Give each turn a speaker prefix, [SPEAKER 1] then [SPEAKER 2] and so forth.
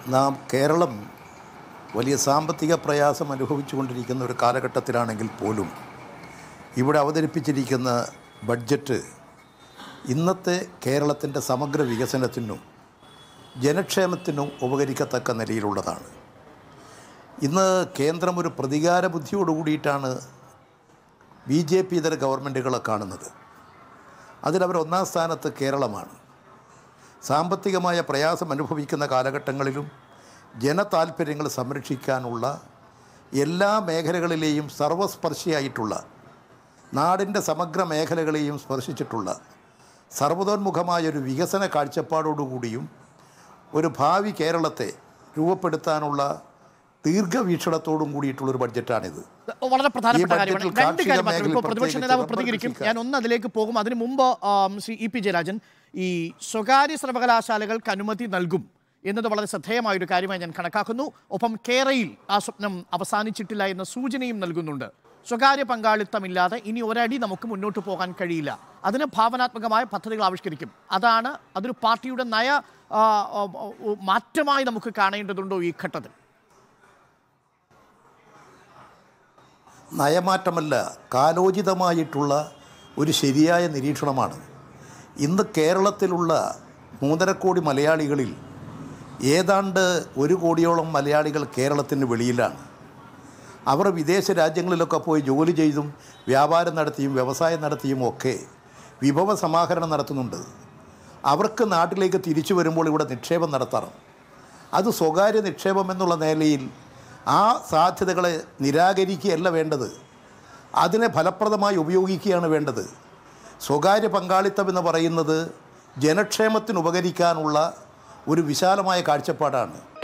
[SPEAKER 1] കേരളം വലിയ സാമ്പത്തിക പ്രയാസം അനുഭവിച്ചുകൊണ്ടിരിക്കുന്ന ഒരു കാലഘട്ടത്തിലാണെങ്കിൽ പോലും ഇവിടെ അവതരിപ്പിച്ചിരിക്കുന്ന ബഡ്ജറ്റ് ഇന്നത്തെ കേരളത്തിൻ്റെ സമഗ്ര വികസനത്തിനും ജനക്ഷേമത്തിനും ഉപകരിക്കത്തക്ക നിലയിലുള്ളതാണ്. ഇന്ന് കേന്ദ്രം ഒരു പ്രതികാര ബുദ്ധിയോടുകൂടിയിട്ടാണ് BJP ഇതര ഗവൺമെൻറ്റുകളെ കാണുന്നത്. അതിലവർ ഒന്നാം സ്ഥാനത്ത് കേരളമാണ്. സാമ്പത്തികമായ പ്രയാസം അനുഭവിക്കുന്ന കാലഘട്ടങ്ങളിലും ജനതാൽപര്യങ്ങൾ സംരക്ഷിക്കാനുള്ള എല്ലാ മേഖലകളിലെയും സർവസ്പർശിയായിട്ടുള്ള നാടിൻ്റെ സമഗ്ര മേഖലകളെയും സ്പർശിച്ചിട്ടുള്ള സർവ്വതോന്മുഖമായൊരു വികസന കാഴ്ചപ്പാടോടുകൂടിയും ഒരു ഭാവി കേരളത്തെ രൂപപ്പെടുത്താനുള്ള ദീർഘവീക്ഷണത്തോടും കൂടിയിട്ടുള്ളൊരു ബഡ്ജറ്റാണിത്.
[SPEAKER 2] വളരെ പ്രധാനപ്പെട്ട കാര്യമാണ്. രണ്ട് കാര്യം ഇപ്പോൾ പ്രതിപക്ഷ നേതാവ് പ്രതികരിക്കും, ഞാൻ ഒന്ന് അതിലേക്ക് പോകും. അതിനു മുമ്പ് ശ്രീ EP ജയരാജൻ, ഈ സ്വകാര്യ സർവകലാശാലകൾക്ക് അനുമതി നൽകും എന്നത് വളരെ ശ്രദ്ധേയമായൊരു കാര്യമായി ഞാൻ കണക്കാക്കുന്നു. ഒപ്പം കേരയിൽ ആ സ്വപ്നം അവസാനിച്ചിട്ടില്ല എന്ന സൂചനയും നൽകുന്നുണ്ട്. സ്വകാര്യ പങ്കാളിത്തമില്ലാതെ ഇനി ഒരടി നമുക്ക് മുന്നോട്ട് പോകാൻ കഴിയില്ല. അതിന് ഭാവനാത്മകമായ പദ്ധതികൾ ആവിഷ്കരിക്കും. അതൊരു പാർട്ടിയുടെ നയ മാറ്റമായി നമുക്ക് കാണേണ്ടതുണ്ടോ ഈ ഘട്ടത്തിൽ?
[SPEAKER 1] നയമാറ്റമല്ല, കാലോചിതമായിട്ടുള്ള ഒരു ശരിയായ നിരീക്ഷണമാണ്. ഇന്ന് കേരളത്തിലുള്ള 3.5 കോടി മലയാളികളിൽ ഏതാണ്ട് 1 കോടിയോളം മലയാളികൾ കേരളത്തിന് വെളിയിലാണ്. അവർ വിദേശ രാജ്യങ്ങളിലൊക്കെ പോയി ജോലി ചെയ്തും വ്യാപാരം നടത്തിയും വ്യവസായം നടത്തിയും ഒക്കെ വിഭവ സമാഹരണം നടത്തുന്നുണ്ട്. അവർക്ക് നാട്ടിലേക്ക് തിരിച്ചു വരുമ്പോൾ ഇവിടെ നിക്ഷേപം നടത്തണം. അത് സ്വകാര്യ നിക്ഷേപം എന്നുള്ള നിലയിൽ ആ സാധ്യതകളെ നിരാകരിക്കുകയല്ല വേണ്ടത്, അതിനെ ഫലപ്രദമായി ഉപയോഗിക്കുകയാണ് വേണ്ടത്. സ്വകാര്യ പങ്കാളിത്തം എന്ന് പറയുന്നത് ജനക്ഷേമത്തിന് ഉപകരിക്കാനുള്ള ഒരു വിശാലമായ കാഴ്ചപ്പാടാണ്.